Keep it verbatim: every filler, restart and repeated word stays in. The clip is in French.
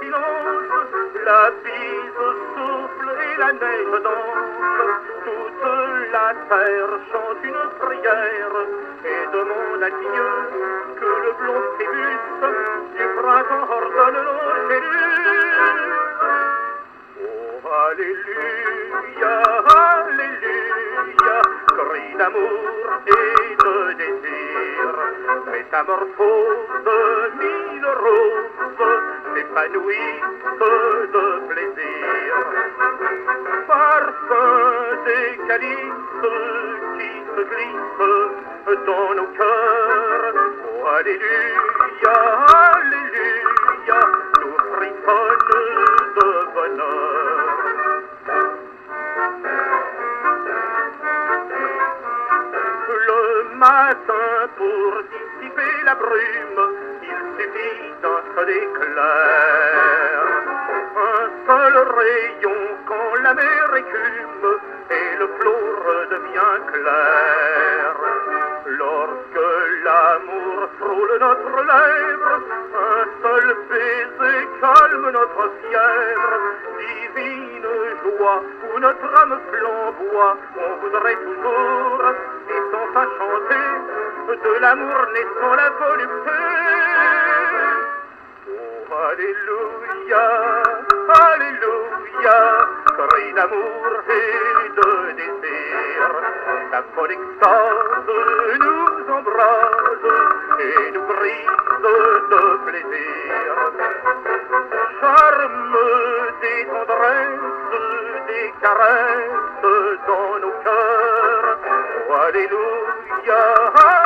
silence, la bise souffle et la neige danse. Toute la terre chante une prière et demande à Dieu que le blond phébus du printemps ordonne nos cellules. Oh, Alléluia, Alléluia, cri d'amour et de désir, métamorphose mille roses, s'épanouissent de plaisir. Parfum des calices qui se glissent dans nos cœurs. Oh, Alléluia, Alléluia, tout frissonne de bonheur. Le matin, pour dissiper la brume, il suffit d'un seul éclair. Un seul rayon quand la mer écume et le flot redevient clair. Lorsque l'amour frôle notre lèvre, un seul baiser calme notre fièvre. Divine joie où notre âme flamboie, on voudrait toujours, et sans fin chanter, de l'amour naissant la volupté. Oh, Alléluia, Alléluia, cri d'amour et de désir. La folle extase nous embrase et nous brise de plaisir. Charme des tendresses, des caresses dans nos cœurs. Oh, Alléluia,